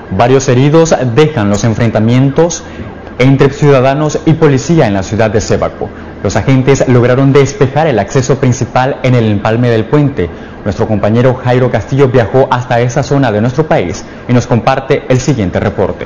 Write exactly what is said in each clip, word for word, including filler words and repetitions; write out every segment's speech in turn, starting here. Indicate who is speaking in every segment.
Speaker 1: Varios heridos dejan los enfrentamientos entre ciudadanos y policía en la ciudad de Sébaco. Los agentes lograron despejar el acceso principal en el empalme del puente. Nuestro compañero Jairo Castillo viajó hasta esa zona de nuestro país y nos comparte el siguiente reporte.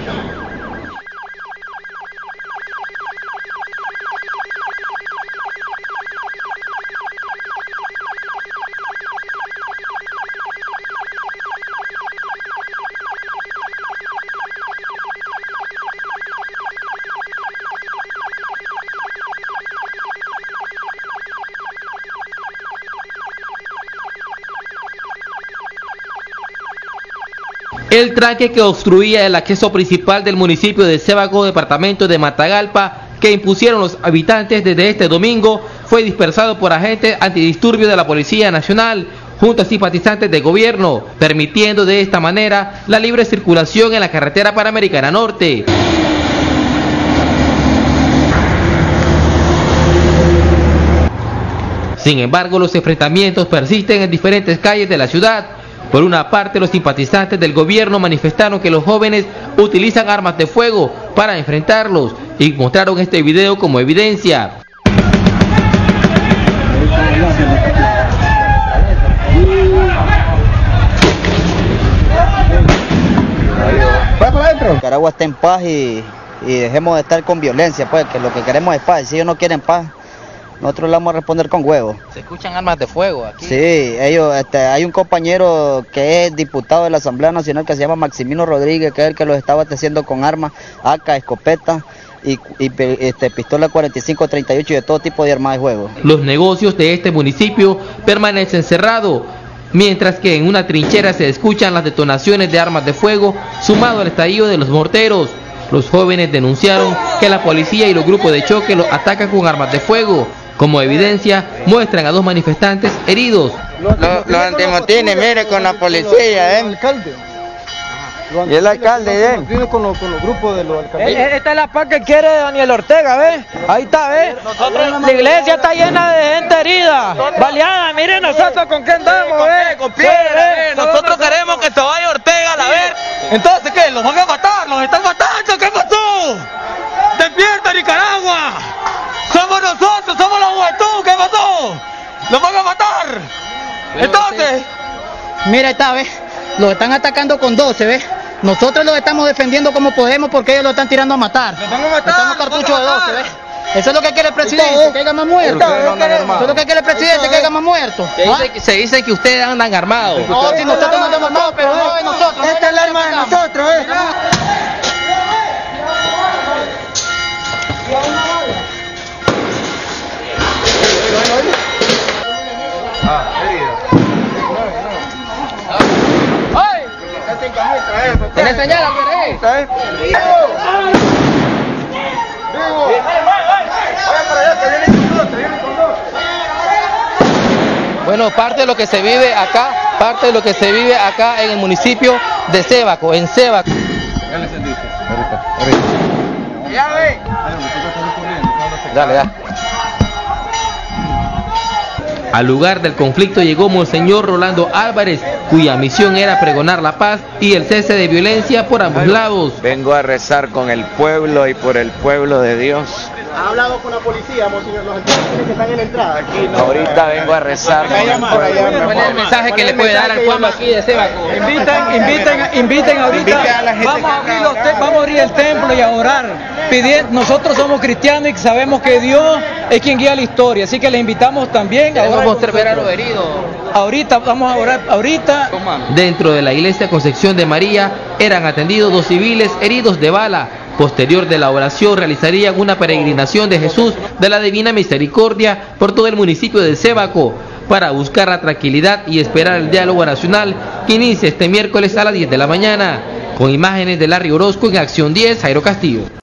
Speaker 2: El tranque que obstruía el acceso principal del municipio de Sébaco, departamento de Matagalpa, que impusieron los habitantes desde este domingo, fue dispersado por agentes antidisturbios de la Policía Nacional junto a simpatizantes del gobierno, permitiendo de esta manera la libre circulación en la carretera Panamericana Norte. Sin embargo, los enfrentamientos persisten en diferentes calles de la ciudad. Por una parte, los simpatizantes del gobierno manifestaron que los jóvenes utilizan armas de fuego para enfrentarlos y mostraron este video como evidencia.
Speaker 3: Nicaragua está en paz y, y dejemos de estar con violencia, pues, que lo que queremos es paz. Si ellos no quieren paz, nosotros le vamos a responder con huevos.
Speaker 2: ¿Se escuchan armas de fuego aquí?
Speaker 3: Sí, ellos, este, hay un compañero que es diputado de la Asamblea Nacional que se llama Maximino Rodríguez, que es el que los está abasteciendo con armas, A K, escopeta y, y este, pistola cuarenta y cinco treinta y ocho y de todo tipo de armas de fuego.
Speaker 2: Los negocios de este municipio permanecen cerrados, mientras que en una trinchera se escuchan las detonaciones de armas de fuego, sumado al estallido de los morteros. Los jóvenes denunciaron que la policía y los grupos de choque los atacan con armas de fuego. Como evidencia, muestran a dos manifestantes heridos.
Speaker 4: Los, los antimotines, mire, con la policía, ¿eh? Y el alcalde, ¿eh?
Speaker 5: Viene con los, con los grupos de los alcaldes. Esta es la paz que quiere Daniel Ortega, ¿ves? Ahí está, ¿ves? La iglesia está llena de gente herida, baleada. Miren nosotros con qué andamos, ¿ves?
Speaker 6: Con piedra, ¿eh? Nosotros queremos que se vaya Ortega a la ver. Entonces, ¿qué? ¿Los van a matar? ¿Los están matando? ¿Qué pasó? ¡Despierta, Nicaragua! ¡Somos nosotros! ¡Somos la juventud! ¿Qué pasó? ¡Los van a matar! Entonces...
Speaker 7: Mira, está, ¿ves? Los están atacando con doce, ¿ves? Nosotros los estamos defendiendo como podemos porque ellos lo están tirando a matar.
Speaker 6: ¡Los van a matar!
Speaker 7: Estamos cartuchos de doce, ¿ves? Eso es lo que quiere el presidente, que haya más muertos. Eso es lo que quiere el presidente, que haya más muertos.
Speaker 2: Se dice que ustedes andan armados.
Speaker 7: No, si nosotros no andamos armados, pero no de nosotros.
Speaker 3: Esta es el arma de nosotros, ¿eh?
Speaker 2: ¿Tenés señal, Andrés? Bueno, parte de lo que se vive acá, parte de lo que se vive acá en el municipio de Sébaco, en Sébaco. Dale, ya. Al lugar del conflicto llegó Monseñor Rolando Álvarez, cuya misión era pregonar la paz y el cese de violencia por ambos lados.
Speaker 4: Vengo a rezar con el pueblo y por el pueblo de Dios.
Speaker 5: ¿Ha hablado con la policía, Monseñor? Los agentes que están en la entrada. Aquí no.
Speaker 4: Ahorita vengo a rezar con el pueblo.
Speaker 2: ¿Cuál es el mensaje que le puede dar al pueblo aquí de Sébaco?
Speaker 5: Inviten, inviten, inviten ahorita. Vamos a abrir los te- vamos a abrir el templo y a orar. Pidiendo, nosotros somos cristianos y sabemos que Dios es quien guía la historia, así que les invitamos también a orar.
Speaker 2: Vamos a ver a los heridos.
Speaker 5: Ahorita vamos a orar, ahorita.
Speaker 2: Dentro de la iglesia Concepción de María eran atendidos dos civiles heridos de bala. Posterior de la oración realizarían una peregrinación de Jesús de la Divina Misericordia por todo el municipio de Sébaco para buscar la tranquilidad y esperar el diálogo nacional que inicia este miércoles a las diez de la mañana. Con imágenes de Larry Orozco en Acción diez, Jairo Castillo.